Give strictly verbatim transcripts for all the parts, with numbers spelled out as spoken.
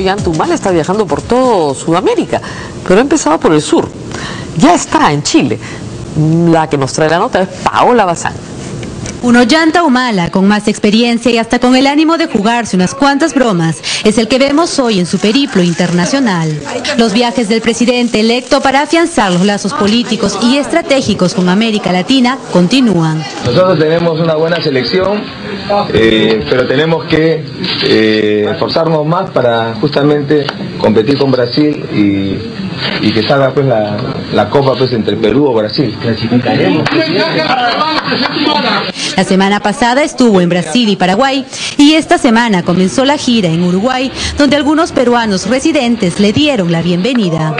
Ollanta, Humala está viajando por todo Sudamérica, pero ha empezado por el sur. Ya está en Chile. La que nos trae la nota es Paola Bazán. Un Ollanta Humala con más experiencia y hasta con el ánimo de jugarse unas cuantas bromas es el que vemos hoy en su periplo internacional. Los viajes del presidente electo para afianzar los lazos políticos y estratégicos con América Latina continúan. Nosotros tenemos una buena selección, eh, pero tenemos que eh, esforzarnos más para justamente competir con Brasil y, y que salga pues la, la copa pues entre Perú o Brasil. Clasificaremos. La semana pasada estuvo en Brasil y Paraguay y esta semana comenzó la gira en Uruguay, donde algunos peruanos residentes le dieron la bienvenida.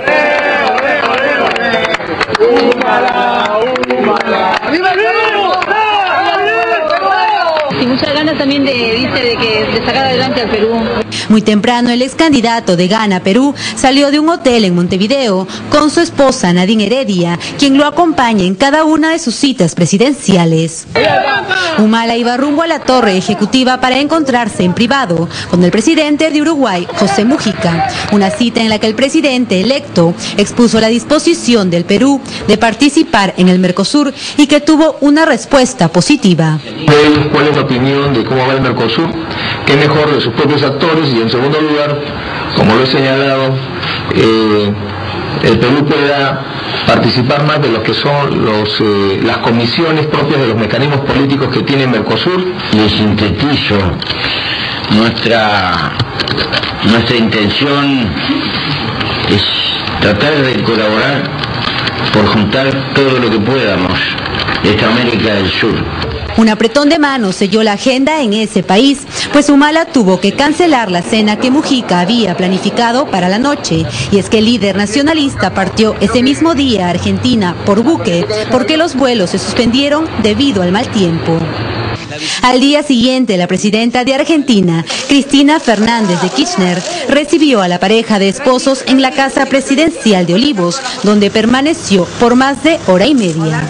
Y muchas ganas también de, dice, de, que, de sacar adelante al Perú. Muy temprano el ex candidato de Gana Perú salió de un hotel en Montevideo con su esposa Nadine Heredia, quien lo acompaña en cada una de sus citas presidenciales. Humala iba rumbo a la torre ejecutiva para encontrarse en privado con el presidente de Uruguay, José Mujica, una cita en la que el presidente electo expuso la disposición del Perú de participar en el Mercosur y que tuvo una respuesta positiva. ¿Cuál es la opinión de cómo va el Mercosur? ¿Qué mejor de sus propios actores? Y en segundo lugar, como lo he señalado, eh, el Perú pueda participar más de lo que son los, eh, las comisiones propias de los mecanismos políticos que tiene Mercosur. Les sintetizo, nuestra, nuestra intención es tratar de colaborar por juntar todo lo que podamos de esta América del Sur. Un apretón de manos selló la agenda en ese país, pues Humala tuvo que cancelar la cena que Mujica había planificado para la noche. Y es que el líder nacionalista partió ese mismo día a Argentina por buque, porque los vuelos se suspendieron debido al mal tiempo. Al día siguiente, la presidenta de Argentina, Cristina Fernández de Kirchner, recibió a la pareja de esposos en la casa presidencial de Olivos, donde permaneció por más de hora y media.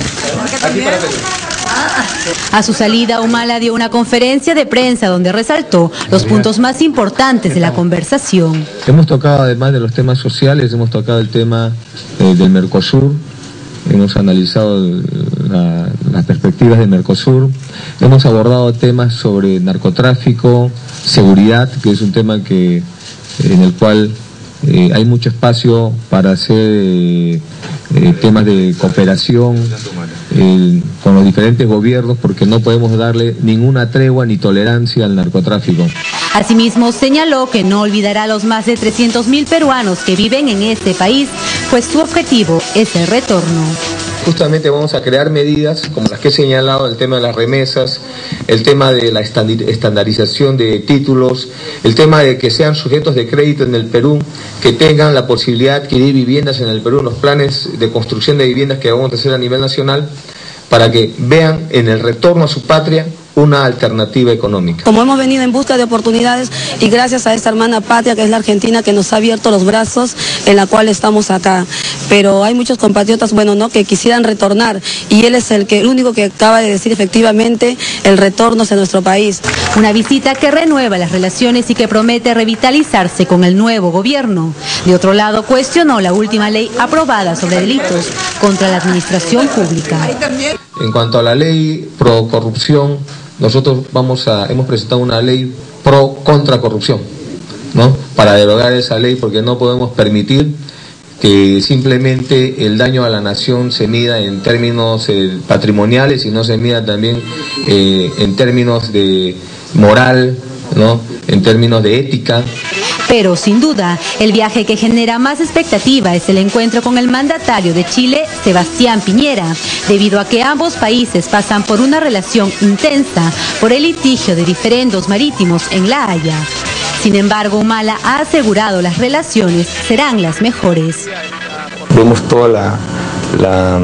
A su salida, Humala dio una conferencia de prensa donde resaltó los puntos más importantes de la conversación. Hemos tocado, además de los temas sociales, hemos tocado el tema eh, del Mercosur, hemos analizado la, las perspectivas del Mercosur, hemos abordado temas sobre narcotráfico, seguridad, que es un tema que en el cual eh, hay mucho espacio para hacer eh, eh, temas de cooperación eh, con los diferentes gobiernos, porque no podemos darle ninguna tregua ni tolerancia al narcotráfico. Asimismo, señaló que no olvidará a los más de trescientos mil peruanos que viven en este país, pues su objetivo es el retorno. Justamente vamos a crear medidas como las que he señalado, el tema de las remesas, el tema de la estandarización de títulos, el tema de que sean sujetos de crédito en el Perú, que tengan la posibilidad de adquirir viviendas en el Perú, los planes de construcción de viviendas que vamos a hacer a nivel nacional, para que vean en el retorno a su patria una alternativa económica. Como hemos venido en busca de oportunidades y gracias a esta hermana patria que es la Argentina, que nos ha abierto los brazos, en la cual estamos acá. Pero hay muchos compatriotas, bueno, no, que quisieran retornar y él es el que el único que acaba de decir efectivamente el retorno hacia nuestro país. Una visita que renueva las relaciones y que promete revitalizarse con el nuevo gobierno. De otro lado, cuestionó la última ley aprobada sobre delitos contra la administración pública. En cuanto a la ley pro corrupción, nosotros vamos a, hemos presentado una ley pro contra corrupción, ¿no? Para derogar esa ley, porque no podemos permitir que simplemente el daño a la nación se mida en términos eh, patrimoniales y no se mida también eh, en términos de moral, ¿no? En términos de ética. Pero sin duda, el viaje que genera más expectativa es el encuentro con el mandatario de Chile, Sebastián Piñera, debido a que ambos países pasan por una relación intensa por el litigio de diferendos marítimos en La Haya. Sin embargo, Humala ha asegurado las relaciones serán las mejores. Vemos toda la, la,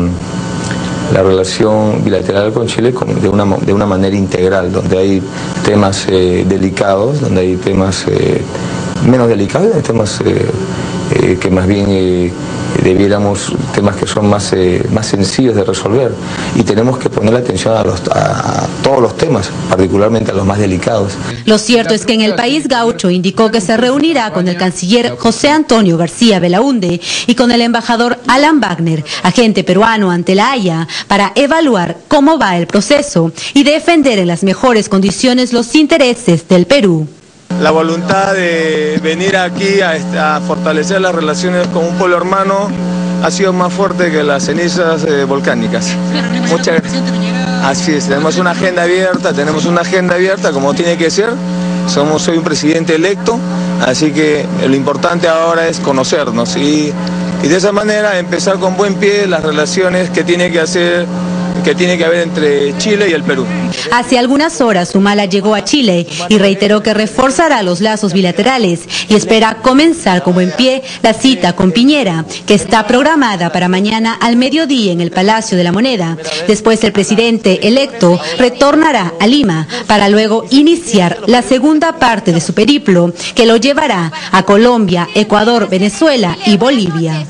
la relación bilateral con Chile con, de, una, de una manera integral, donde hay temas eh, delicados, donde hay temas eh, menos delicados, hay temas eh, eh, que más bien eh, debiéramos temas que son más, eh, más sencillos de resolver, y tenemos que poner atención a, los, a, a todos los temas, particularmente a los más delicados. Lo cierto es que en el país gaucho indicó que se reunirá con el canciller José Antonio García Belaúnde y con el embajador Alan Wagner, agente peruano ante la Haya, para evaluar cómo va el proceso y defender en las mejores condiciones los intereses del Perú. La voluntad de venir aquí a, a fortalecer las relaciones con un pueblo hermano ha sido más fuerte que las cenizas eh, volcánicas. Muchas gracias. Así es, tenemos una agenda abierta, tenemos una agenda abierta como tiene que ser. Somos, soy un presidente electo, así que lo importante ahora es conocernos y, y de esa manera empezar con buen pie las relaciones que tiene que hacer que tiene que haber entre Chile y el Perú. Hace algunas horas Humala llegó a Chile y reiteró que reforzará los lazos bilaterales y espera comenzar con buen pie la cita con Piñera, que está programada para mañana al mediodía en el Palacio de la Moneda. Después el presidente electo retornará a Lima para luego iniciar la segunda parte de su periplo, que lo llevará a Colombia, Ecuador, Venezuela y Bolivia.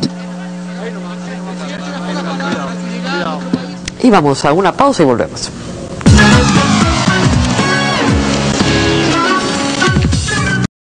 Y vamos a una pausa y volvemos.